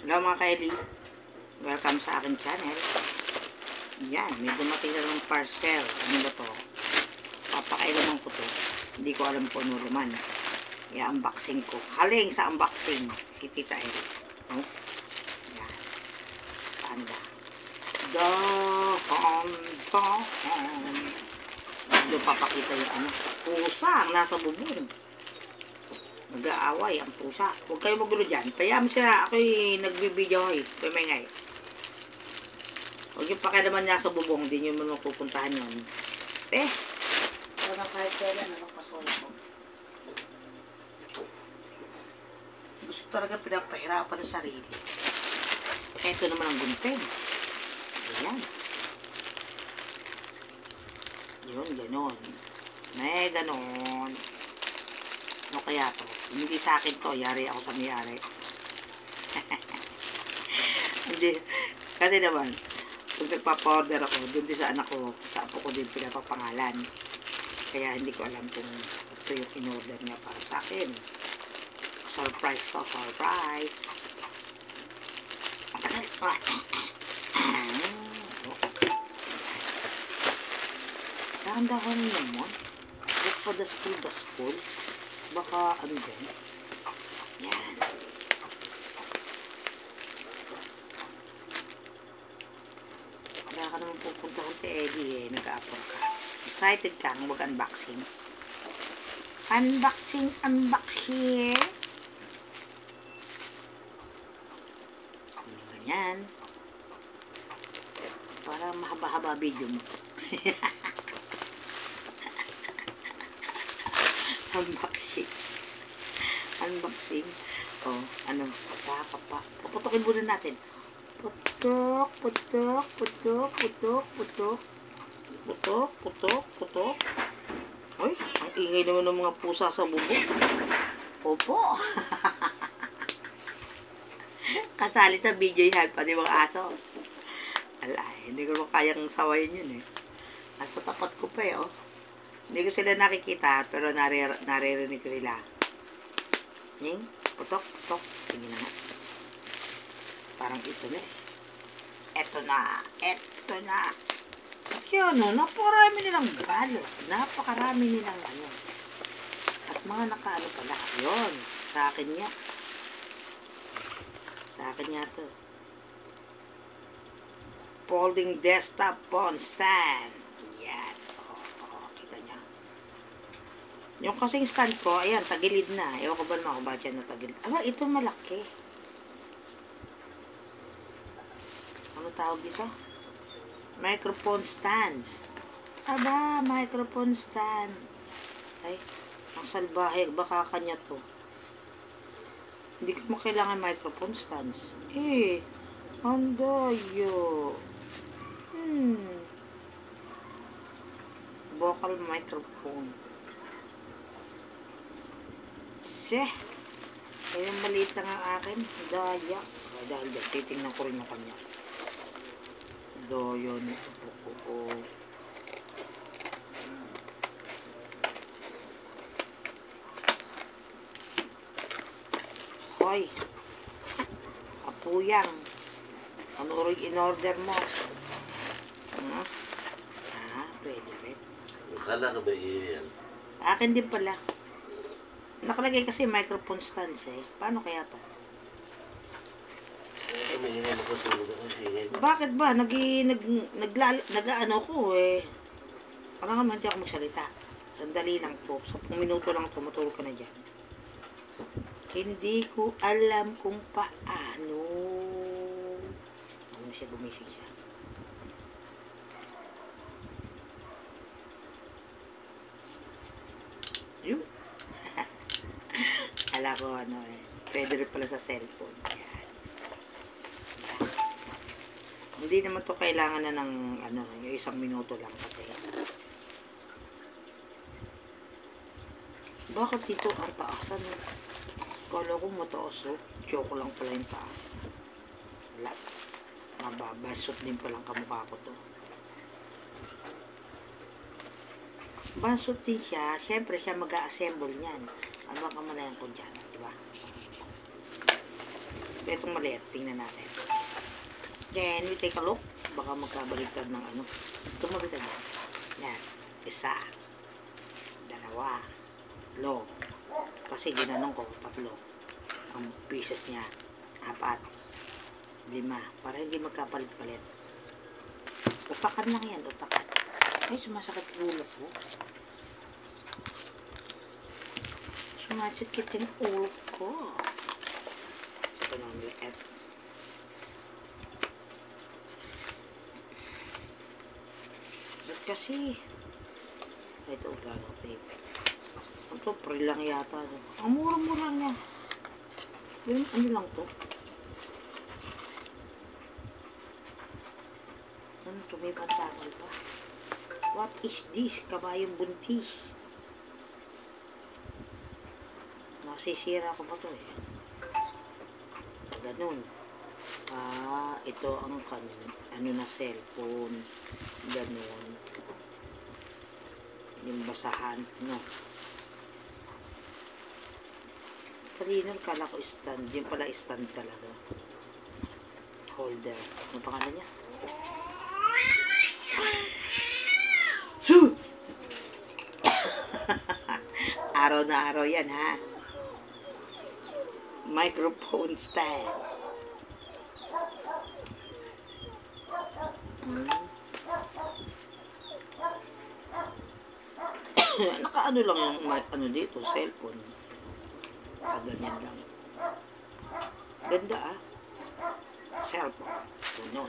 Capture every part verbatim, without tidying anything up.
Hello mga Kylie. Welcome sa akin channel. Yan, may dumating na ng parcel. Ano ba to? Papakailaman ko to. Hindi ko alam kung ano laman. I-unboxing ko. Haling sa unboxing. Si Tita Eric. Oh? Yan. Panda. Dahan, dahan. Doon papakita yung ano. Pusa ang nasa bubong. Nag-aaway ang pusa. Huwag kayo magulo dyan. Payam sila. Ako'y nagbibideo eh. Ako'y may ngay. Huwag yung pakilaman niya sa bubong. Hindi nyo mo pupuntahan yun. Eh. Parang kahit kailan nakapaswala ko. Gusto talaga pinapahirapan ng sarili. Ito naman ang gunting. Ayan. Yun, ganon. May ganon. Ano kaya to? Hindi sa akin to. Yari ako sa mayari. Hindi. Kasi naman, kung nagpapa-order ako, doon din sa anak ko, sa apo ko din pinapapangalan. Kaya hindi ko alam kung ito yung in-order niya para sa akin. Surprise, so surprise. Dahan-dahan naman. Look for the school, the school. Baka ano din. Yan. Wala ka naman pupuntahan kay Eddie eh. Nag-aapon ka. Excited ka ang mag-unboxing. Unboxing, unboxing. Ganyan. Para mahaba-haba video mo. Unboxing. Unboxing. Oh, ano, papa, papa. Puputokin muna natin. Putok, putok, putok, putok, putok. Putok, putok, putok. Uy, ang ingay naman ng mga pusa sa bubong. Opo. Kasali sa B J Hype, pati mga aso. Alay, hindi ko kayang sawayin yun eh. Nasa tapat ko pa eh, oh. Hindi ko sila nakikita, pero narir naririnig ko sila. Ning, putok, putok. Sige na nga. Parang ito na eh. Eto na, eto na. Kaya no, napakarami nilang balot. Napakarami nilang ano. At mga nakaano pala. Yun, sa akin niya. Sa akin niya to. Folding desktop phone stand. Yan. Yung kasing stand ko, ayan, tagilid na. Ewan ko ba naman kung bakit yan na tagilid. Aba, ito malaki. Ano tawag dito? Microphone stands. Aba, microphone stand. Ay, ang salbahe. Baka kanya to. Hindi ko makailangan microphone stands. Eh, ang dayo. Hmm. Vocal microphone. Eh, kaya maliit lang ang akin. Daya. Dahil dahil, titingnan ko rin yung kanya. Do, yun. Oo. Hoy. Apuyang. Ano rin in-order mo? Hmm? Ah, pwede rin. Akala ka ba iyan? Akin din pala. Nakalagay kasi microphone stands eh. Paano kaya to? Eh, may hinay makatulog ako siya. Bakit ba? Nag, nag, nag, nag-ano ko eh. Parang naman hindi ako magsalita. Sandali lang po. So, kung minuto lang ito, matulog ka na dyan. Hindi ko alam kung paano. Ano siya, gumising siya. Yun. Ala ko ano eh. Pwede rin pala sa cellphone. Yan. Hindi naman to kailangan na ng ano, yung isang minuto lang kasi. Bakit dito ang taasan? Kala ko mataas oh. Joke lang pala yung taas. Wala. Mababasot din palang kamukha ko to. Basot din siya. Siyempre siya mag-a-assemble niyan. Ano ang kamalayan ko dyan, di ba? Itong maliit, tingnan natin. Then, we take a look. Baka magkabaliktad ng ano. Ito mabaliktad yan. Yan. Isa. Dalawa. Tatlo. Kasi ginanong ko, tatlo. Ang pieces niya. Apat. Lima. Para hindi magkapalit-palit. Utakan lang yan, utakan. Ay, sumasakit ulo ko. Sumasakit yung ulo ko. Ito na ang liit. Ba't kasi? Ay, ito, gano tape. Ito, pre lang yata. Ang mura-mura niya. Yun, ano lang to? Ano to? May pantakal pa. What is this? Kabayong buntis. Nasisira ko pa to eh. Ganun. Ah, ito ang kan ano na cellphone. Ganun. Yung basahan, no? Kanina kala ko stand. Yung pala stand talaga. Holder. Ano pangalan niya? Shoo! Araw na araw yan, ha? Microphone stands. Hmm. Nakaano lang yung ano dito, cellphone. Nakaganyan lang. Ganda, ah. Cellphone. Ganun.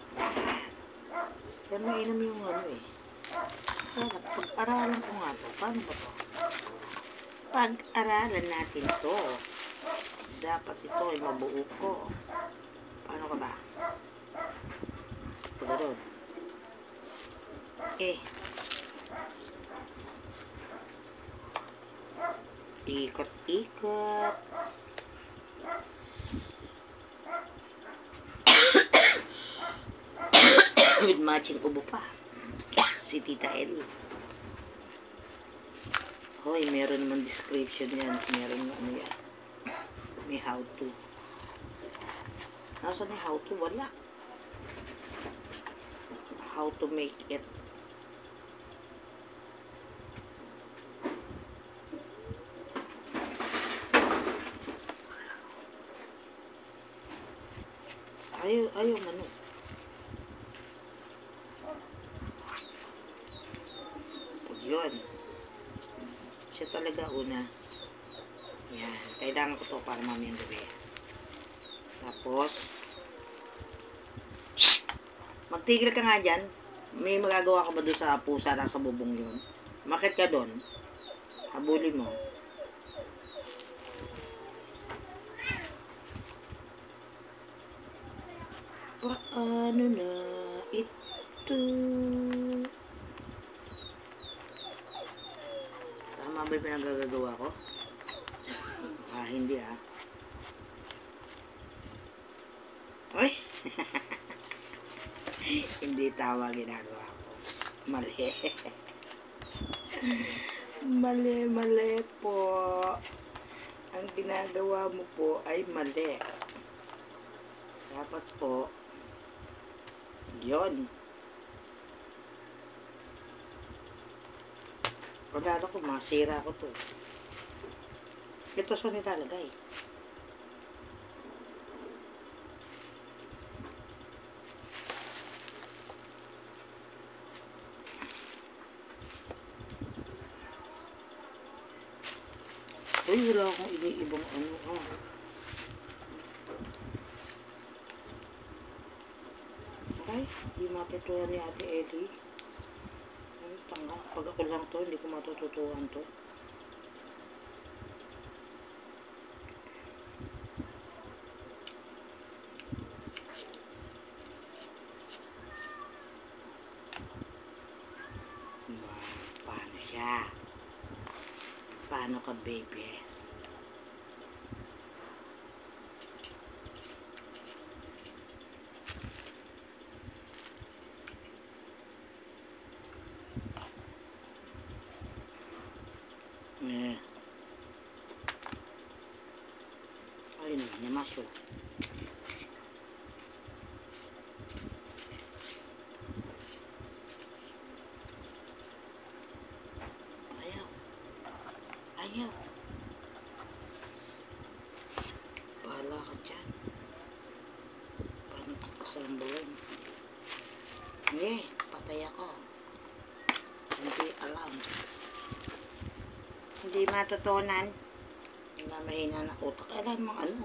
Kaya mainam yung ano eh. Kaya pag-aralan ko nga to. Paano ba to? Pag-aralan natin to. Dapat ito ay mabuo ko. Paano ka ba? Pagkaroon. Eh. Ikot-ikot. With matching ubo pa. Si Tita Ellie. Hoy, meron naman description yan. Meron ano yan. May how to. Nasaan may how to? Wala. How to make it. Ayaw, ayaw ano. Yun. Siya talaga una. Yan. Kailangan ko to para mamayang gabi. Tapos, magtigil ka nga dyan. May magagawa ka ba doon sa pusa na sa bubong yun? Makit ka doon. Habulin mo. Paano na ito? Tama ba yung pinagagagawa ko? Ah, hindi ah. Uy! Hindi tama ginagawa ko. Mali. Mali, mali po. Ang ginagawa mo po ay mali. Dapat po, yun. Pagkala ko, masira ko to. Ito sa nilalagay. Uy, wala akong iniibang ano ah. Okay, di matutuhan ni Ate Ellie. Ano tanga, pag ako lang to, hindi ko matututuhan to. Paano siya? Paano ka, baby? Eh. Ayun na, namasyo. ka dyan. Paano kasambulan? Hindi, patay ako. Hindi alam. Hindi matutunan. Hindi na mahina na utak. Alam mo ano?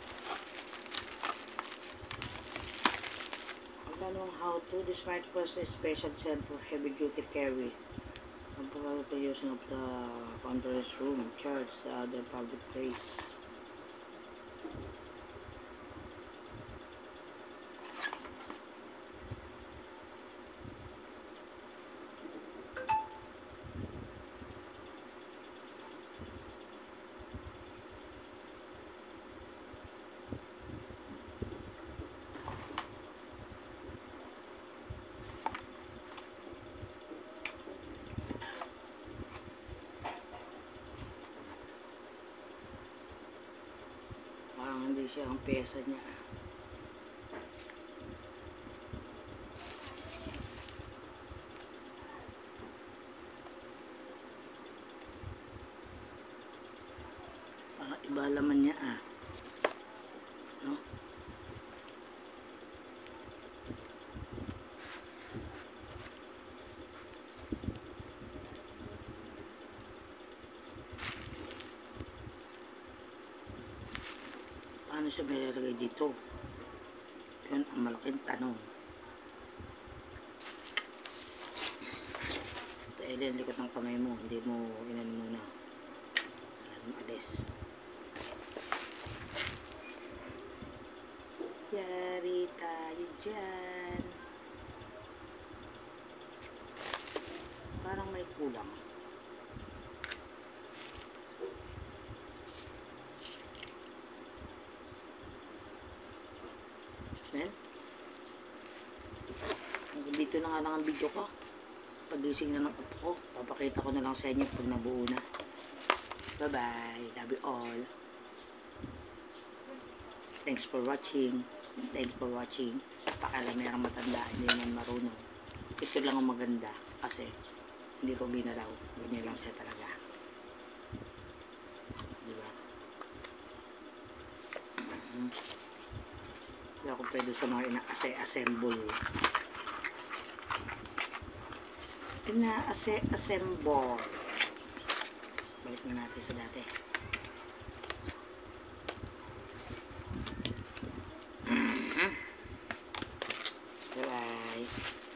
Ang tanong how to. This smartphone is special set for heavy duty carry. Ang pagkakapayusin of the conference room, church, the other public place. Parang hindi siya ang pesa niya. Parang iba laman niya ah. No? Paano siya nilalagay dito? Yun ang malaking tanong. Dahil likot ng kamay mo, hindi mo inan muna. Alam, alis. Yari tayo dyan. Parang may kulang. Then, dito na nga lang ang video ko. Pagising na ng apo ko, papakita ko na lang sa inyo pag nabuo na. Bye bye, love you all. Thanks for watching. Thanks for watching. Pakala mayroong matanda, hindi naman marunong. Ito lang ang maganda kasi hindi ko ginalaw. Ganyan lang siya talaga. Diba? Hindi ako pwede sa mga ina-assemble. Ina-assemble. Balik na natin sa dati. Bye-bye.